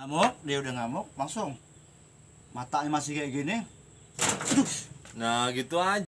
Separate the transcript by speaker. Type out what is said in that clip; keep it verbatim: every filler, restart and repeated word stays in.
Speaker 1: Ngamuk, dia udah ngamuk, langsung matanya masih kayak gini.
Speaker 2: Nah gitu aja.